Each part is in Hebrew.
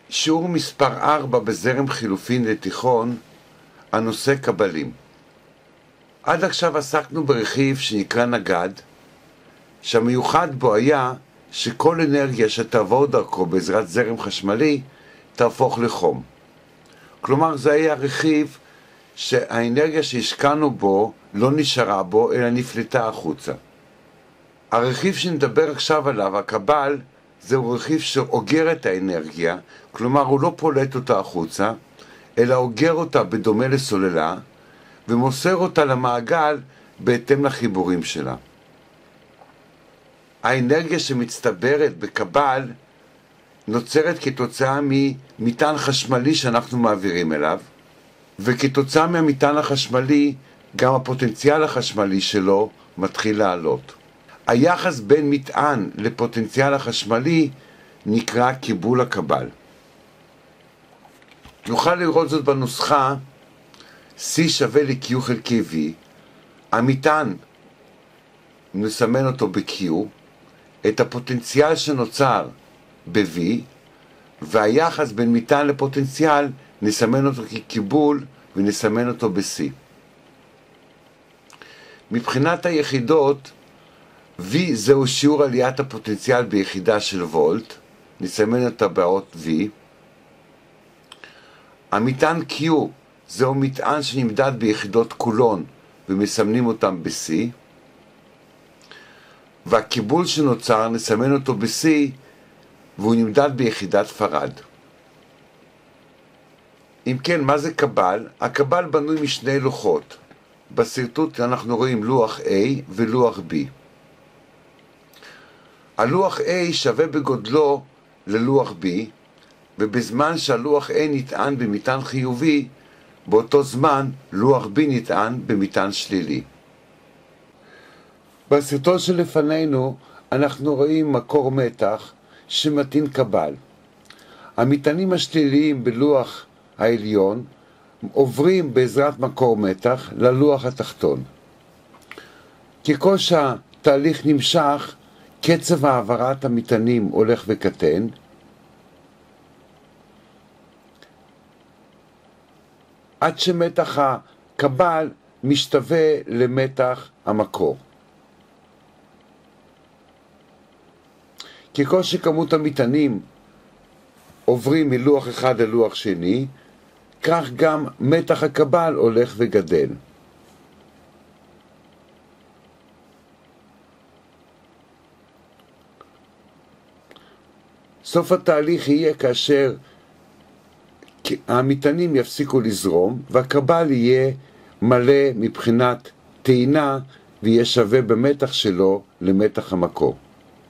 שיעור מספר 4 בזרם חילופין לתיכון, הנושא קבלים. עד עכשיו עסקנו ברכיב שנקרא נגד, שהמיוחד בו היה שכל אנרגיה שתעבור דרכו בעזרת זרם חשמלי תהפוך לחום. כלומר, זה היה רכיב שהאנרגיה שהשקענו בו לא נשארה בו, אלא נפלטה החוצה. הרכיב שנדבר עכשיו עליו, הקבל, זהו רכיב שאוגר את האנרגיה, כלומר הוא לא פולט אותה החוצה, אלא אוגר אותה בדומה לסוללה, ומוסר אותה למעגל בהתאם לחיבורים שלה. האנרגיה שמצטברת בקבל נוצרת כתוצאה ממטען חשמלי שאנחנו מעבירים אליו, וכתוצאה מהמטען החשמלי גם הפוטנציאל החשמלי שלו מתחיל לעלות. היחס בין מטען לפוטנציאל החשמלי נקרא קיבול הקבל. נוכל לראות זאת בנוסחה C שווה ל-Q חלקי V. המטען, נסמן אותו ב-Q, את הפוטנציאל שנוצר ב-V, והיחס בין מטען לפוטנציאל נסמן אותו כקיבול ונסמן אותו ב-C. מבחינת היחידות, V זהו שיעור עליית הפוטנציאל ביחידה של וולט, נסמן אותה באות V. המטען Q זהו מטען שנמדד ביחידות קולון ומסמנים אותם ב-C, והקיבול שנוצר נסמן אותו ב-C והוא נמדד ביחידת פרד. אם כן, מה זה קבל? הקבל בנוי משני לוחות. בסרטוט אנחנו רואים לוח A ולוח B. הלוח A שווה בגודלו ללוח B, ובזמן שהלוח A נטען במטען חיובי, באותו זמן לוח B נטען במטען שלילי. בסרטון שלפנינו אנחנו רואים מקור מתח שמטעין קבל. המטענים השליליים בלוח העליון עוברים בעזרת מקור מתח ללוח התחתון. ככל שהתהליך נמשך, קצב העברת המטענים הולך וקטן, עד שמתח הקבל משתווה למתח המקור. ככל שכמות המטענים עוברים מלוח אחד ללוח שני, כך גם מתח הקבל הולך וגדל. סוף התהליך יהיה כאשר המטענים יפסיקו לזרום והקבל יהיה מלא מבחינת טעינה ויהיה שווה במתח שלו למתח המקור.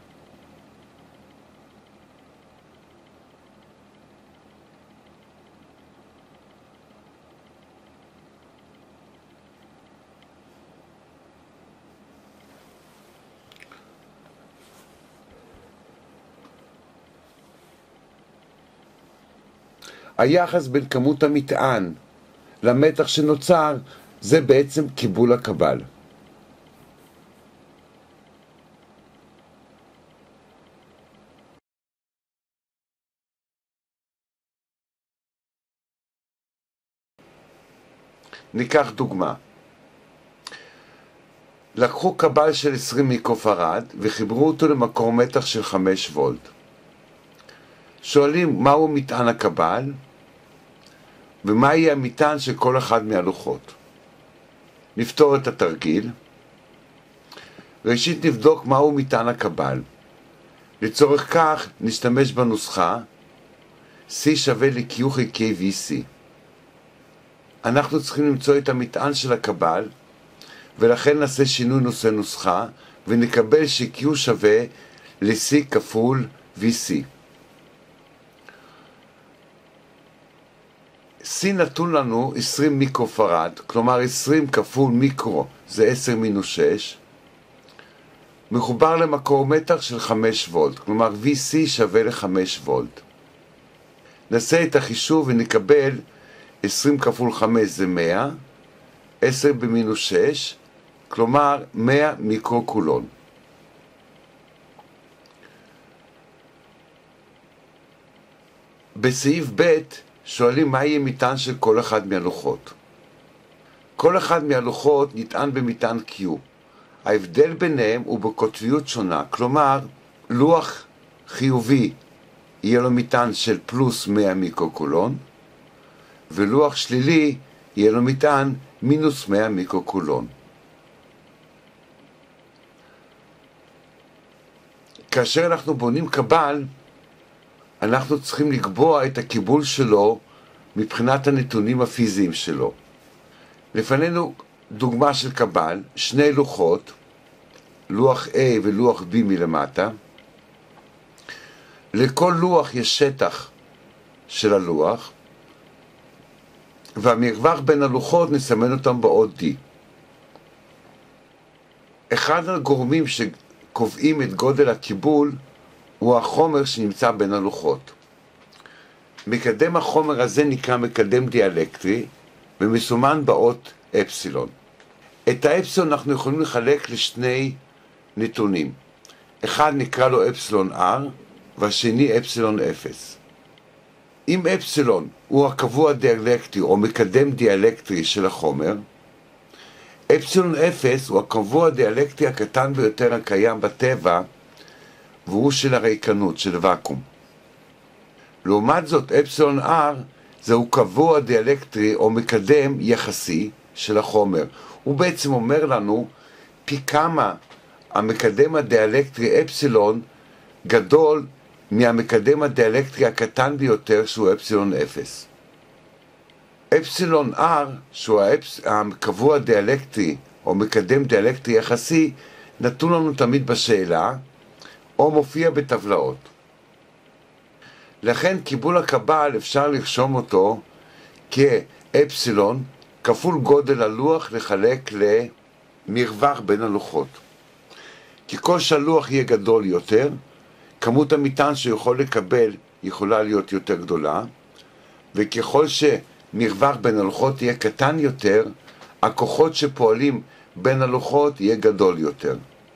היחס בין כמות המטען למתח שנוצר זה בעצם קיבול הקבל. ניקח דוגמה. לקחו קבל של 20 מיקרופרד וחיברו אותו למקור מתח של 5 וולט. שואלים מהו מטען הקבל ומה יהיה המטען של כל אחד מהלוחות. נפתור את התרגיל. ראשית נבדוק מהו מטען הקבל. לצורך כך נשתמש בנוסחה C שווה ל-Q חלקי VC. אנחנו צריכים למצוא את המטען של הקבל, ולכן נעשה שינוי נושא נוסחה ונקבל ש-Q שווה ל-C כפול VC. C נתון לנו 20 מיקרופרד, כלומר 20 כפול מיקרו זה 10 מינוס 6, מחובר למקור מתח של 5 וולט, כלומר VC שווה ל-5 וולט. נעשה את החישוב ונקבל 20 כפול 5 זה 100, 10 במינוס 6, כלומר 100 מיקרו קולון. בסעיף ב' שואלים מה יהיה מטען של כל אחד מהלוחות. כל אחד מהלוחות נטען במטען Q. ההבדל ביניהם הוא בקוטביות שונה, כלומר לוח חיובי יהיה לו מטען של פלוס 100 מיקרוקולון, ולוח שלילי יהיה לו מטען מינוס 100 מיקרוקולון. כאשר אנחנו בונים קבל, אנחנו צריכים לקבוע את הקיבול שלו מבחינת הנתונים הפיזיים שלו. לפנינו דוגמה של קבל, שני לוחות, לוח A ולוח B מלמטה. לכל לוח יש שטח של הלוח, והמרווח בין הלוחות נסמן אותם באות D. אחד הגורמים שקובעים את גודל הקיבול הוא החומר שנמצא בין הלוחות. מקדם החומר הזה נקרא מקדם דיאלקטרי ומסומן באות אפסילון. את האפסילון אנחנו יכולים לחלק לשני נתונים. אחד נקרא לו אפסילון R והשני אפסילון 0. אם אפסילון הוא הקבוע דיאלקטרי או מקדם דיאלקטרי של החומר, אפסילון 0 הוא הקבוע דיאלקטרי הקטן ביותר הקיים בטבע, והוא של הריקנות, של ואקום. לעומת זאת, אפסילון R זהו קבוע דיאלקטרי או מקדם יחסי של החומר. הוא בעצם אומר לנו פי כמה המקדם הדיאלקטרי אפסילון גדול מהמקדם הדיאלקטרי הקטן ביותר שהוא אפסילון 0. אפסילון R, שהוא הקבוע דיאלקטרי או מקדם דיאלקטרי יחסי, נתון לנו תמיד בשאלה או מופיע בטבלאות. לכן קיבול הקבל אפשר לרשום אותו כאפסילון כפול גודל הלוח לחלק למרווח בין הלוחות. ככל שהלוח יהיה גדול יותר, כמות המטען שיכול לקבל יכולה להיות יותר גדולה, וככל שמרווח בין הלוחות יהיה קטן יותר, הכוחות שפועלים בין הלוחות יהיה גדול יותר.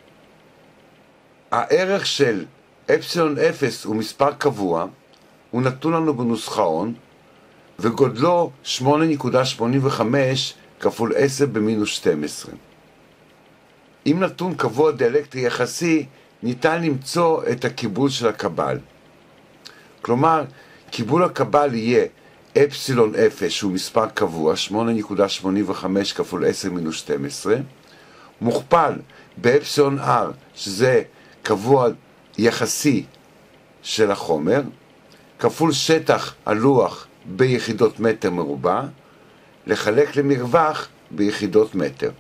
הערך של אפסילון 0 הוא מספר קבוע, הוא נתון לנו בנוסחאון, וגודלו 8.85 כפול 10 במינוס 12. אם נתון קבוע דיאלקטרי יחסי, ניתן למצוא את הקיבול של הקבל. כלומר, קיבול הקבל יהיה אפסילון 0 שהוא מספר קבוע, 8.85 כפול 10 מינוס 12, מוכפל באפסילון R, שזה קבוע יחסי של החומר, כפול שטח הלוח ביחידות מטר מרובע, לחלק למרווח ביחידות מטר.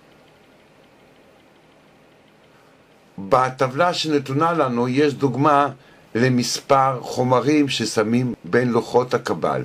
בטבלה שנתונה לנו יש דוגמה למספר חומרים ששמים בין לוחות הקבל.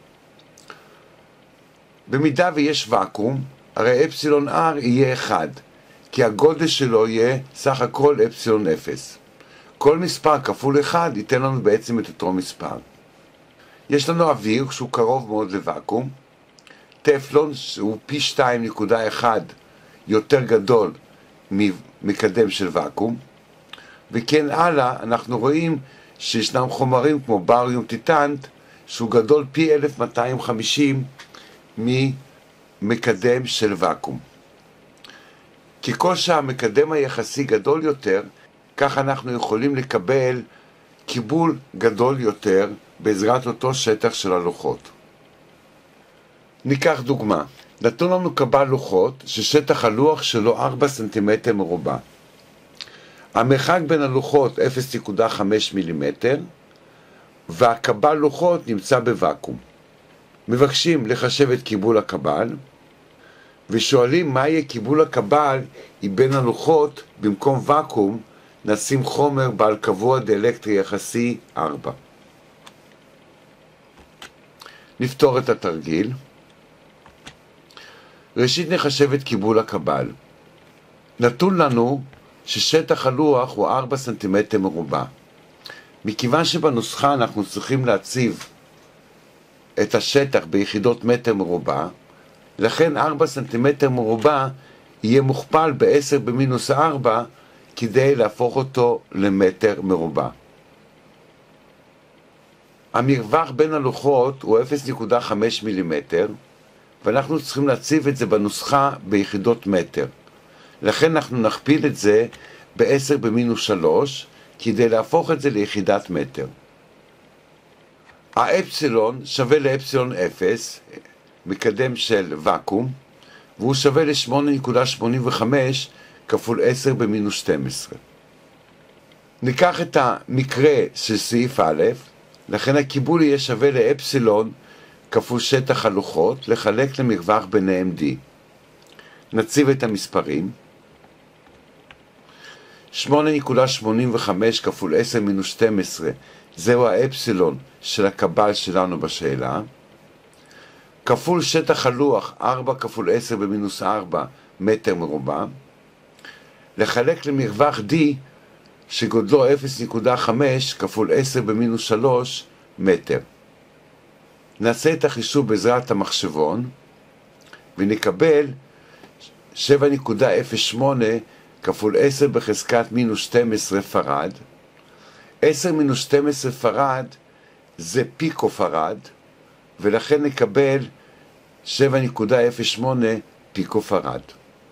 במידה ויש ואקום, הרי אפסילון R יהיה 1, כי הגודל שלו יהיה סך הכל אפסילון 0. כל מספר כפול 1 ייתן לנו בעצם את אותו מספר. יש לנו אוויר שהוא קרוב מאוד לוואקום, טפלון שהוא פי 2.1 יותר גדול ממקדם של ואקום, וכן הלאה אנחנו רואים שישנם חומרים כמו בריום טיטנט שהוא גדול פי 1250 ממקדם של ואקום. ככל שהמקדם היחסי גדול יותר, כך אנחנו יכולים לקבל קיבול גדול יותר בעזרת אותו שטח של הלוחות. ניקח דוגמה. נתון לנו קבל לוחות ששטח הלוח שלו 4 סנטימטר מרובע. המרחק בין הלוחות 0.5 מילימטר, והקבל לוחות נמצא בוואקום. מבקשים לחשב את קיבול הקבל, ושואלים מה יהיה קיבול הקבל אם בין הלוחות במקום ואקום נשים חומר בעל קבוע דיאלקטרי יחסי 4. נפתור את התרגיל. ראשית נחשב את קיבול הקבל. נתון לנו ששטח הלוח הוא 4 סנטימטר מרובע. מכיוון שבנוסחה אנחנו צריכים להציב את השטח ביחידות מטר מרובע, לכן 4 סנטימטר מרובע יהיה מוכפל ב-10 במינוס 4 כדי להפוך אותו למטר מרובע. המרווח בין הלוחות הוא 0.5 מילימטר, ואנחנו צריכים להציב את זה בנוסחה ביחידות מטר. לכן אנחנו נכפיל את זה ב-10 במינוס 3, כדי להפוך את זה ליחידת מטר. האפסילון שווה לאפסילון 0, מקדם של וקום, והוא שווה ל-8.85 כפול 10 במינוס 12. ניקח את המקרה של סעיף א', לכן הקיבול יהיה שווה לאפסילון כפול שטח הלוחות, לחלק למרווח ביניהם D. נציב את המספרים. 8.85 כפול 10 מינוס 12, זהו האפסילון של הקבל שלנו בשאלה. כפול שטח הלוח, 4 כפול 10 במינוס 4 מטר מרובע. לחלק למרווח D, שגודלו 0.5 כפול 10 במינוס 3 מטר. נעשה את החישוב בעזרת המחשבון, ונקבל 7.08 כפול 10 בחזקת מינוס 12 פרד. 10 מינוס 12 פרד זה פיקו פרד, ולכן נקבל 7.08 פיקו פרד.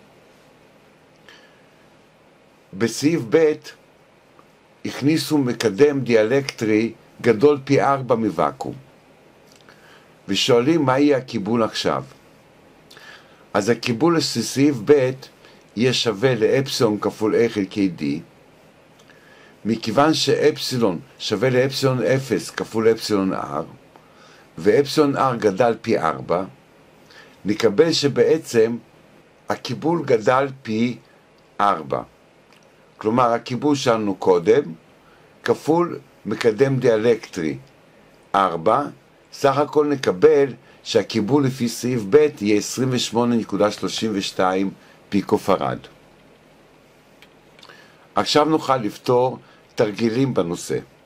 בסעיף ב' הכניסו מקדם דיאלקטרי גדול פי 4 מוואקום. ושואלים מה יהיה הקיבול עכשיו. אז הקיבול לסעיף ב' יהיה שווה לאפסילון כפול A חלקי D. מכיוון שאפסילון שווה לאפסילון 0 כפול אפסילון R, ואפסילון R גדל פי 4, נקבל שבעצם הקיבול גדל פי 4. כלומר, הקיבול שלנו קודם, כפול מקדם דיאלקטרי 4, סך הכל נקבל שהקיבול לפי סעיף ב' יהיה 28.32 פיקו פרד. עכשיו נוכל לפתור תרגילים בנושא.